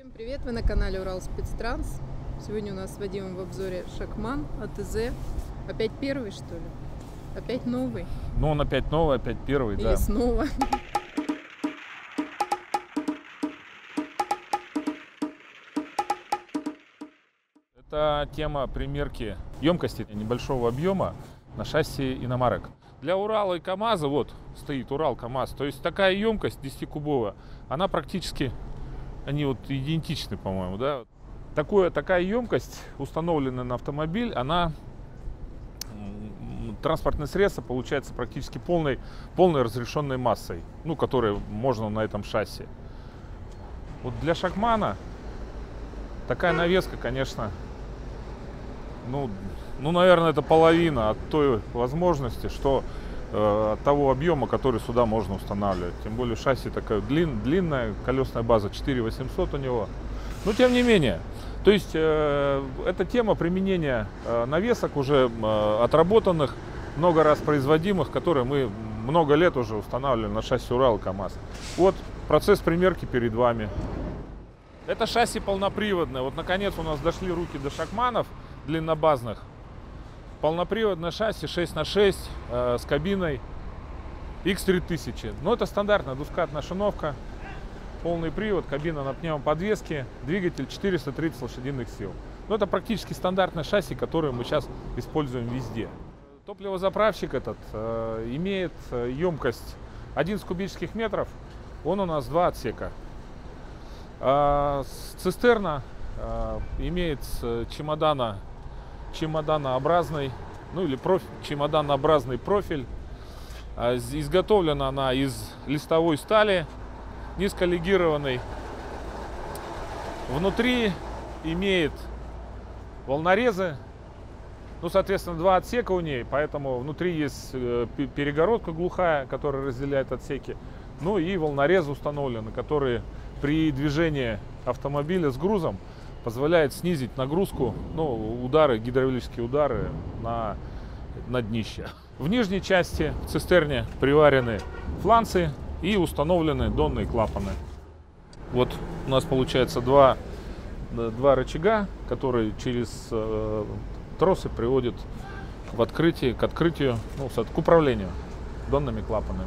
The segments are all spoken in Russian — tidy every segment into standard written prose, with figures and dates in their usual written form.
Всем привет! Вы на канале Уралспецтранс. Сегодня у нас с Вадимом в обзоре Шакман АТЗ. Опять первый, что ли? Опять новый? Ну, он опять новый, опять первый, или да. Снова. Это тема примерки емкости небольшого объема на шасси иномарок. Для Урала и КамАЗа, вот стоит Урал, КамАЗ, то есть такая емкость 10-кубовая, она практически, они вот идентичны, по-моему, да. Такая емкость, установленная на автомобиль, она, транспортное средство получается практически полной разрешенной массой, ну, которой можно на этом шасси. Вот для Шакмана такая навеска, конечно, ну, наверное, это половина от той возможности, что от того объема, который сюда можно устанавливать. Тем более шасси такая длинная, колесная база 4800 у него. Но тем не менее, то есть это тема применения навесок уже отработанных, много раз производимых, которые мы много лет уже устанавливали на шасси Урал и КамАЗ. Вот процесс примерки перед вами. Это шасси полноприводное. Вот наконец у нас дошли руки до Шакманов длиннобазных. Полноприводное шасси 6х6 с кабиной X3000. Но это стандартная двускатная шиновка, полный привод, кабина на пневмоподвеске, двигатель 430 лошадиных сил. Но это практически стандартное шасси, которое мы сейчас используем везде. Топливозаправщик этот имеет емкость 11 кубических метров, он у нас 2 отсека. Цистерна имеет чемоданообразный, ну или чемоданообразный профиль. Изготовлена она из листовой стали, низколегированной. Внутри имеет волнорезы, ну, соответственно, 2 отсека у ней, поэтому внутри есть перегородка глухая, которая разделяет отсеки. Ну и волнорезы установлены, которые при движении автомобиля с грузом позволяет снизить нагрузку, ну, гидравлические удары на днище. В нижней части в цистерне приварены фланцы и установлены донные клапаны. Вот у нас получается два рычага, которые через тросы приводят к открытию, ну, к управлению донными клапанами.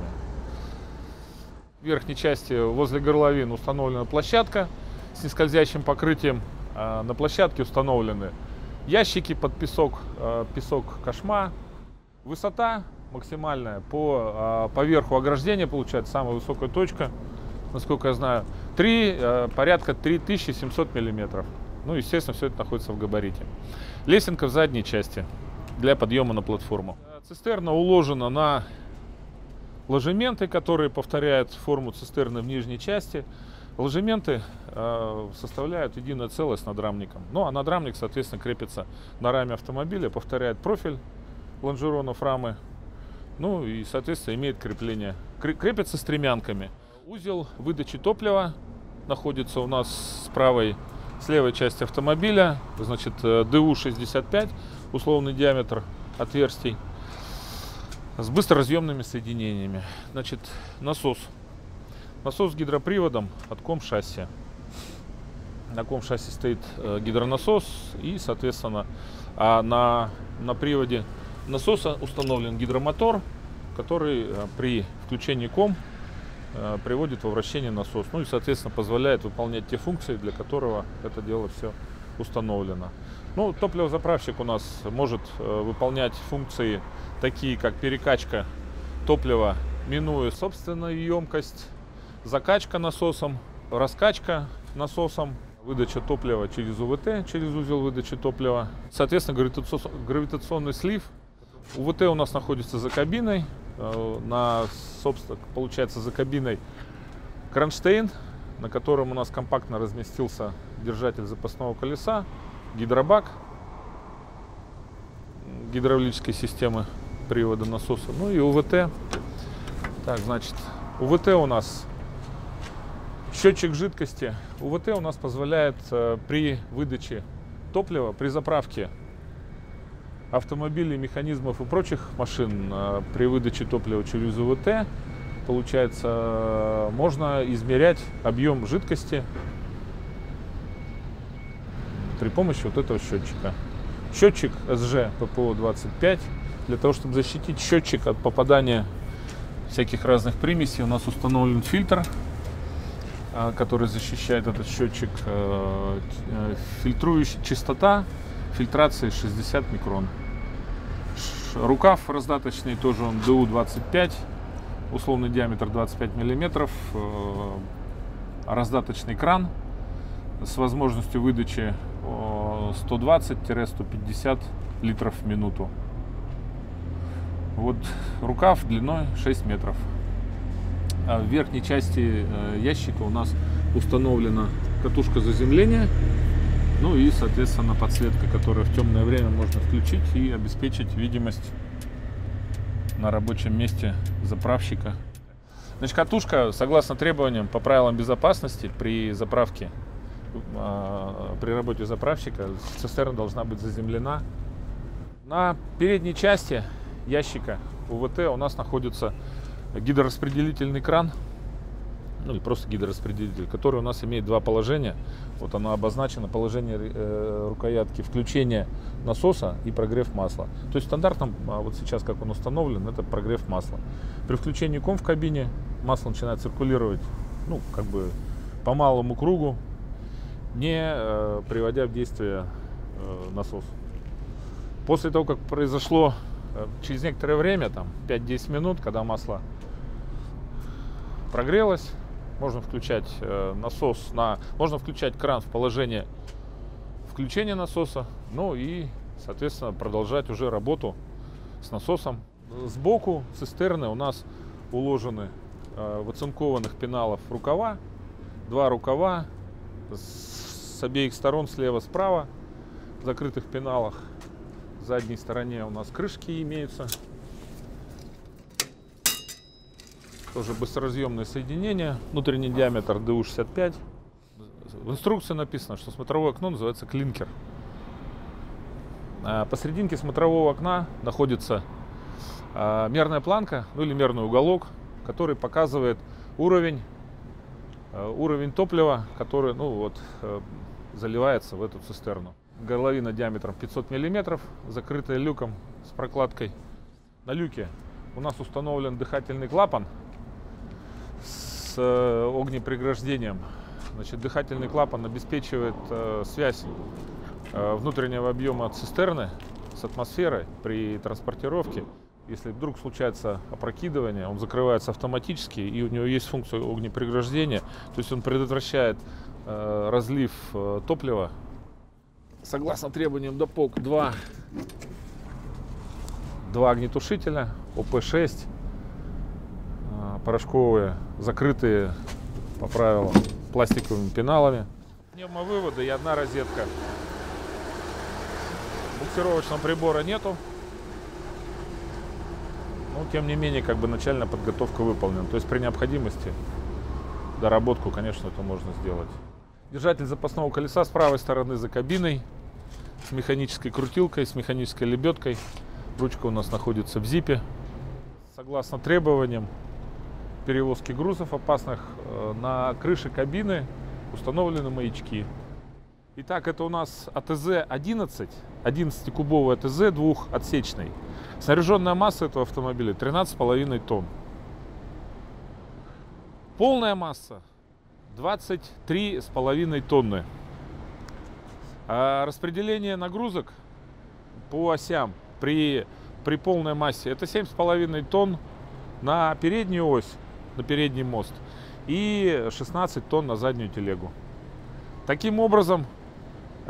В верхней части возле горловин установлена площадка с нескользящим покрытием. На площадке установлены ящики под песок кошма. Высота максимальная по верху ограждения, получается самая высокая точка, насколько я знаю, порядка 3700 миллиметров. Ну, естественно, все это находится в габарите. Лесенка в задней части для подъема на платформу. Цистерна уложена на ложементы, которые повторяют форму цистерны в нижней части. Ложементы составляют единое целое с надрамником. Ну, а надрамник, соответственно, крепится на раме автомобиля, повторяет профиль лонжеронов рамы. Ну и, соответственно, имеет крепление. Крепится стремянками. Узел выдачи топлива находится у нас с левой части автомобиля. Значит, ДУ-65, условный диаметр отверстий, с быстроразъемными соединениями. Значит, насос с гидроприводом от ком-шасси. На ком-шасси стоит гидронасос и, соответственно, на приводе насоса установлен гидромотор, который при включении ком приводит во вращение насос. Ну и, соответственно, позволяет выполнять те функции, для которого это дело все установлено. Ну, топливозаправщик у нас может выполнять функции такие, как перекачка топлива, минуя собственную емкость, закачка насосом, раскачка насосом, выдача топлива через УВТ, через узел выдачи топлива. Соответственно, гравитационный слив. УВТ у нас находится за кабиной. Собственно, получается, за кабиной кронштейн, на котором у нас компактно разместился держатель запасного колеса, гидробак гидравлической системы привода насоса, ну и УВТ. Так, значит, УВТ у нас счетчик жидкости. УВТ у нас позволяет при выдаче топлива, при заправке автомобилей, механизмов и прочих машин, при выдаче топлива через УВТ, получается, можно измерять объем жидкости при помощи вот этого счетчика. Счетчик SG PPO25. Для того, чтобы защитить счетчик от попадания всяких разных примесей, у нас установлен фильтр, который защищает этот счетчик. Фильтрующая частота фильтрации 60 микрон. Рукав раздаточный, тоже он ДУ-25, условный диаметр 25 миллиметров. Раздаточный кран с возможностью выдачи 120-150 литров в минуту. Вот рукав длиной 6 метров. А в верхней части ящика у нас установлена катушка заземления, ну и, соответственно, подсветка, которая в темное время можно включить и обеспечить видимость на рабочем месте заправщика. Значит, катушка, согласно требованиям по правилам безопасности, при заправке, при работе заправщика, цистерна должна быть заземлена. На передней части ящика УВТ у нас находится гидрораспределительный кран, ну или просто гидрораспределитель, который у нас имеет два положения. Вот оно обозначено: положение рукоятки включения насоса и прогрев масла. То есть стандартом, вот сейчас как он установлен, это прогрев масла. При включении ком в кабине масло начинает циркулировать, ну, как бы по малому кругу, не приводя в действие насос. После того, как произошло через некоторое время, там 5-10 минут, когда масло прогрелось, можно включать насос можно включать кран в положение включения насоса, ну и, соответственно, продолжать уже работу с насосом. Сбоку цистерны у нас уложены в оцинкованных пеналов рукава, два рукава с обеих сторон, слева, справа, в закрытых пеналах. В задней стороне у нас крышки имеются. Тоже быстроразъемное соединение. Внутренний диаметр ДУ-65. В инструкции написано, что смотровое окно называется клинкер. Посерединке смотрового окна находится мерная планка, ну или мерный уголок, который показывает уровень топлива, который, ну, вот, заливается в эту цистерну. Горловина диаметром 500 мм, закрытая люком с прокладкой. На люке у нас установлен дыхательный клапан с огнепреграждением. Значит, дыхательный клапан обеспечивает связь внутреннего объема цистерны с атмосферой при транспортировке. Если вдруг случается опрокидывание, он закрывается автоматически, и у него есть функция огнепреграждения, то есть он предотвращает разлив топлива. Согласно требованиям ДОПОК, два огнетушителя ОП-6, порошковые, закрытые по правилам пластиковыми пеналами. Пневмовыводы и одна розетка. Буксировочного прибора нету. Но тем не менее, как бы начальная подготовка выполнена. То есть при необходимости доработку, конечно, это можно сделать. Держатель запасного колеса с правой стороны за кабиной, с механической крутилкой, с механической лебедкой. Ручка у нас находится в зипе. Согласно требованиям перевозки грузов опасных, на крыше кабины установлены маячки. Итак, это у нас АТЗ-11, 11-кубовый АТЗ двухотсечный. Снаряженная масса этого автомобиля 13,5 тонн. Полная масса 23,5 тонны. А распределение нагрузок по осям при полной массе это 7,5 тонн на переднюю ось, на передний мост, и 16 тонн на заднюю телегу. Таким образом, у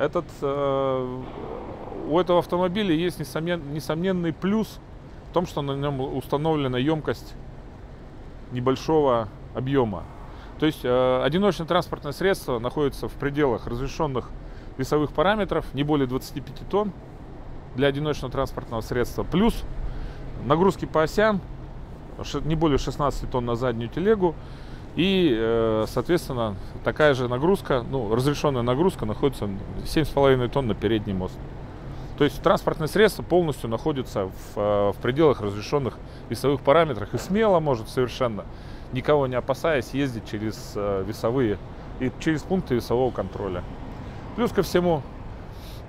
этого автомобиля есть несомненный плюс в том, что на нем установлена емкость небольшого объема. То есть одиночное транспортное средство находится в пределах разрешенных весовых параметров, не более 25 тонн для одиночного транспортного средства, плюс нагрузки по осям не более 16 тонн на заднюю телегу, и, соответственно, такая же нагрузка, ну, разрешенная нагрузка находится 7,5 тонн на передний мост. То есть транспортное средство полностью находится в пределах разрешенных весовых параметров и смело может совершенно, никого не опасаясь, ездить через весовые и через пункты весового контроля. Плюс ко всему,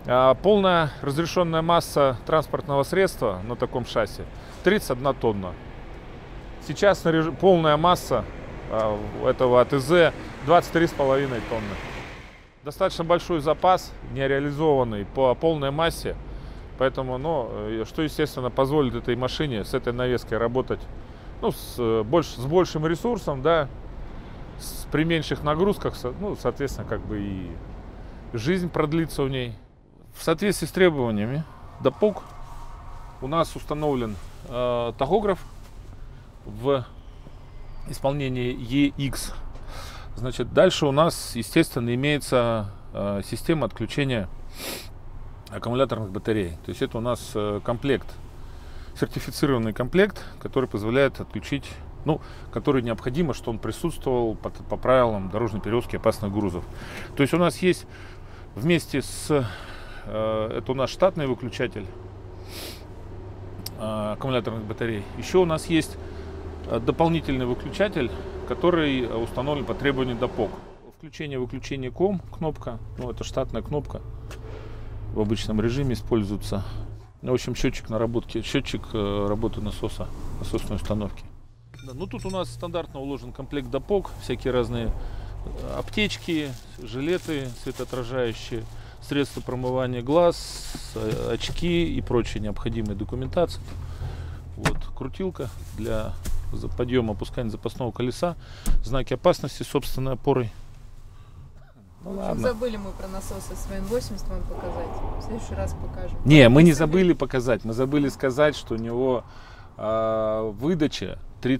Полная разрешенная масса транспортного средства на таком шасси 31 тонна. Сейчас полная масса этого АТЗ 23,5 тонны. Достаточно большой запас, нереализованный по полной массе. Поэтому, что, естественно, позволит этой машине с этой навеской работать с большим ресурсом, да, при меньших нагрузках, соответственно, как бы и жизнь продлится в ней. В соответствии с требованиями ДАПОГ у нас установлен тахограф в исполнении EX. Значит, дальше у нас, естественно, имеется система отключения аккумуляторных батарей. То есть это у нас комплект, сертифицированный комплект, который позволяет отключить, который необходимо, что он присутствовал по правилам дорожной перевозки опасных грузов. То есть у нас есть вместе с, это у нас штатный выключатель аккумуляторных батарей. Еще у нас есть дополнительный выключатель, который установлен по требованию ДАПОГ. Включение-выключение КОМ кнопка, это штатная кнопка, в обычном режиме используется. В общем, счетчик работы насоса, насосной установки. Тут у нас стандартно уложен комплект ДАПОГ, всякие разные аптечки, жилеты светоотражающие, средства промывания глаз, очки и прочая необходимая документация. Вот крутилка для подъема, опускания запасного колеса, знаки опасности собственной опорой. В общем, забыли мы про насосы с ВН-80 вам показать. В следующий раз покажем. Не, мы не забыли показать. Мы забыли сказать, что у него выдача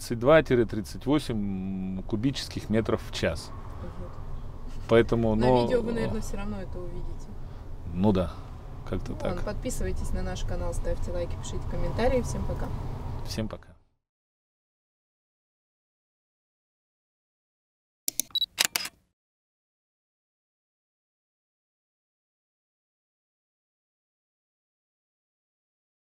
32-38 кубических метров в час. Поэтому, на видео вы, наверное, все равно это увидите. Да, как-то так. Подписывайтесь на наш канал, ставьте лайки, пишите комментарии. Всем пока. Всем пока.